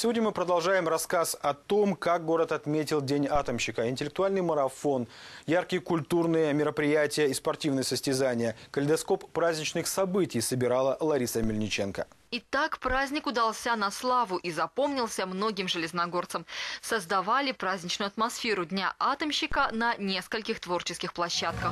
Сегодня мы продолжаем рассказ о том, как город отметил День атомщика. Интеллектуальный марафон, яркие культурные мероприятия и спортивные состязания. Калейдоскоп праздничных событий собирала Лариса Мельниченко. Итак, праздник удался на славу и запомнился многим железногорцам. Создавали праздничную атмосферу Дня атомщика на нескольких творческих площадках.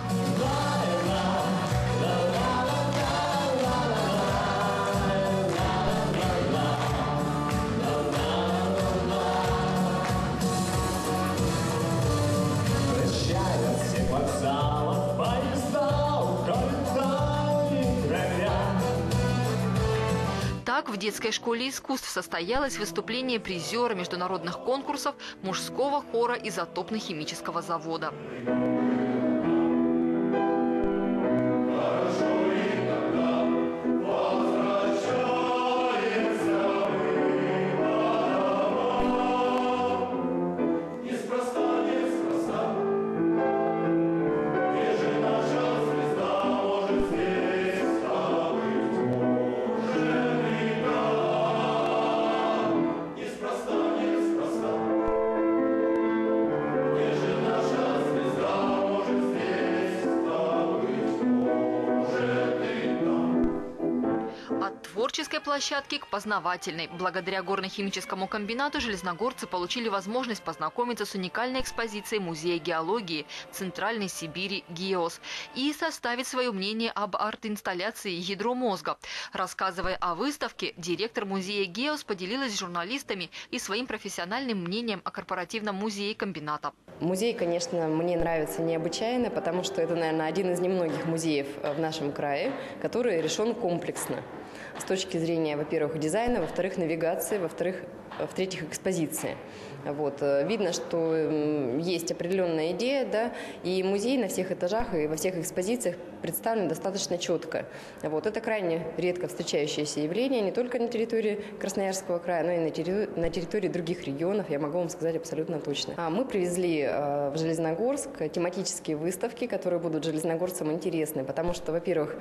Так, в детской школе искусств состоялось выступление призера международных конкурсов мужского хора изотопно-химического завода. От творческой площадки к познавательной. Благодаря горно-химическому комбинату железногорцы получили возможность познакомиться с уникальной экспозицией Музея геологии Центральной Сибири ГИОС и составить свое мнение об арт-инсталляции «Ядро мозга». Рассказывая о выставке, директор музея ГИОС поделилась с журналистами и своим профессиональным мнением о корпоративном музее комбината. Музей, конечно, мне нравится необычайно, потому что это, наверное, один из немногих музеев в нашем крае, который решен комплексно. С точки зрения, во-первых, дизайна, во-вторых, навигации, в-третьих, экспозиции. Вот. Видно, что есть определенная идея, да, и музей на всех этажах и во всех экспозициях представлен достаточно четко. Вот. Это крайне редко встречающееся явление не только на территории Красноярского края, но и на территории других регионов, я могу вам сказать абсолютно точно. Мы привезли в Железногорск тематические выставки, которые будут железногорцам интересны, потому что, во-первых,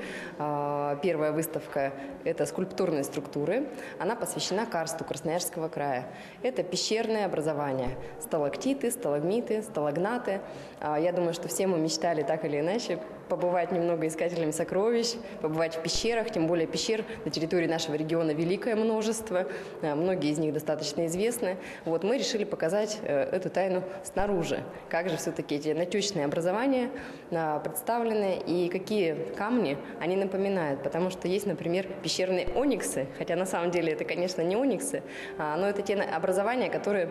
первая выставка – это скульптурные структуры, она посвящена карсту Красноярского края. Это пещерное образование, сталактиты, сталагмиты, сталагнаты. Я думаю, что все мы мечтали так или иначе побывать немного искателями сокровищ, побывать в пещерах, тем более пещер на территории нашего региона великое множество, многие из них достаточно известны. Вот мы решили показать эту тайну снаружи, как же все-таки эти натечные образования представлены и какие камни они напоминают, потому что есть, например, пещерные ониксы, хотя на самом деле это, конечно, не ониксы, но это те образования, которые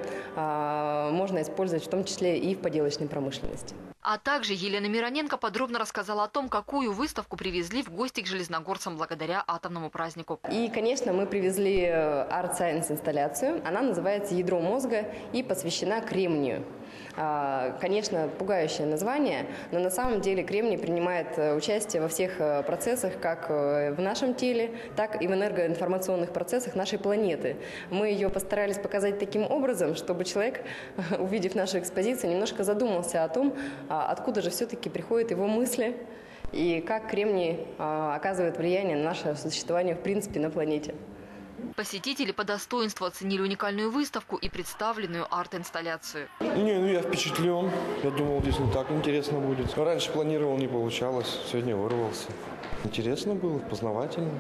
можно использовать в том числе и в поделочной промышленности. А также Елена Мироненко подробно рассказала о том, какую выставку привезли в гости к железногорцам благодаря атомному празднику. И, конечно, мы привезли арт-сайенс инсталляцию. Она называется «Ядро мозга» и посвящена кремнию. Конечно, пугающее название, но на самом деле кремний принимает участие во всех процессах, как в нашем теле, так и в энергоинформационных процессах нашей планеты. Мы ее постарались показать таким образом, чтобы человек, увидев нашу экспозицию, немножко задумался о том, откуда же все-таки приходят его мысли и как кремний оказывает влияние на наше существование в принципе на планете. Посетители по достоинству оценили уникальную выставку и представленную арт-инсталляцию. Я впечатлен. Я думал, здесь не так интересно будет. Раньше планировал, не получалось. Сегодня вырвался. Интересно было, познавательно.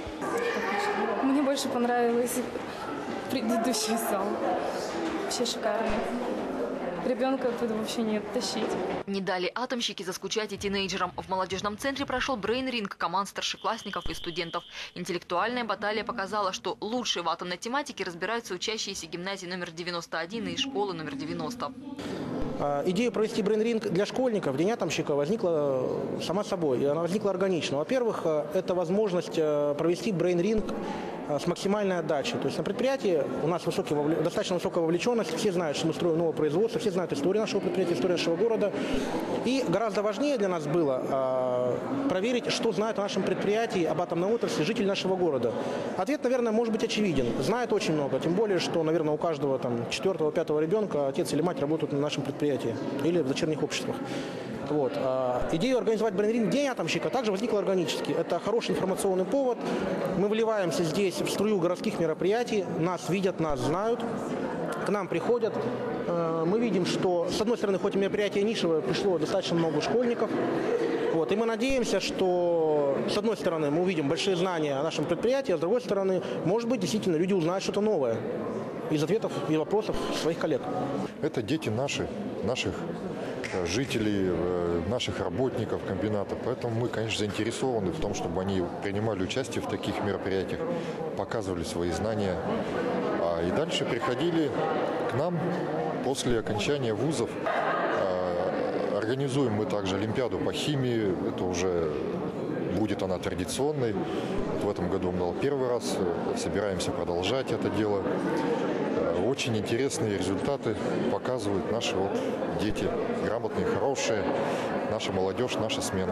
Мне больше понравилось предыдущий зал. Вообще шикарно. Ребенка оттуда вообще не оттащить. Не дали атомщики заскучать и тинейджерам. В молодежном центре прошел брейн-ринг команд старшеклассников и студентов. Интеллектуальная баталия показала, что лучше в атомной тематике разбираются учащиеся гимназии номер 91 и школы номер 90. Идея провести брейн-ринг для школьников, День атомщика, возникла сама собой. И она возникла органично. Во-первых, это возможность провести брейн-ринг с максимальной отдачей. То есть на предприятии у нас достаточно высокая вовлеченность, все знают, что мы строим новое производство, все знают историю нашего предприятия, историю нашего города. И гораздо важнее для нас было проверить, что знают о нашем предприятии, об атомной отрасли жители нашего города. Ответ, наверное, может быть очевиден. Знают очень много, тем более, что, наверное, у каждого 4-5 ребенка отец или мать работают на нашем предприятии или в дочерних обществах. Вот. Идея организовать брейн-ринг День атомщика также возникла органически. Это хороший информационный повод. Мы вливаемся здесь в струю городских мероприятий. Нас видят, нас знают. К нам приходят. Мы видим, что, с одной стороны, хоть и мероприятие нишевое, пришло достаточно много школьников. Вот. И мы надеемся, что, с одной стороны, мы увидим большие знания о нашем предприятии, а с другой стороны, может быть, действительно, люди узнают что-то новое из ответов и вопросов своих коллег. Это дети наших жителей, наших работников комбината. Поэтому мы, конечно, заинтересованы в том, чтобы они принимали участие в таких мероприятиях, показывали свои знания. И дальше приходили к нам после окончания вузов. Организуем мы также Олимпиаду по химии. Это уже будет она традиционной. Вот в этом году мы первый раз. Собираемся продолжать это дело. Очень интересные результаты показывают наши дети. Грамотные, хорошие. Наша молодежь, наша смена.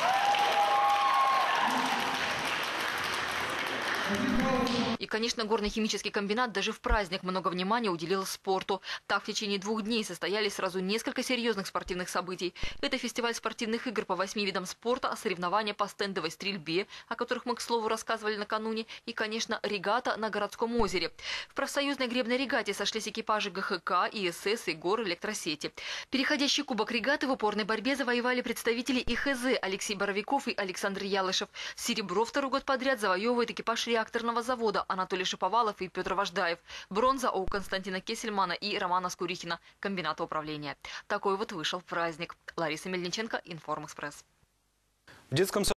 И, конечно, горный химический комбинат даже в праздник много внимания уделил спорту. Так, в течение 2 дней состоялись сразу несколько серьезных спортивных событий. Это фестиваль спортивных игр по 8 видам спорта, соревнования по стендовой стрельбе, о которых мы, к слову, рассказывали накануне, и, конечно, регата на городском озере. В профсоюзной гребной регате сошлись экипажи ГХК, ИСС и гор электросети. Переходящий кубок регаты в упорной борьбе завоевали представители ИХЗ Алексей Боровиков и Александр Ялышев. Серебро 2-й год подряд завоевывает экипаж реакторного завода Анатолий Шиповалов и Петр Вождаев. Бронза у Константина Кесельмана и Романа Скурихина, комбината управления. Такой вот вышел праздник. Лариса Мельниченко, Информэкспресс. В детском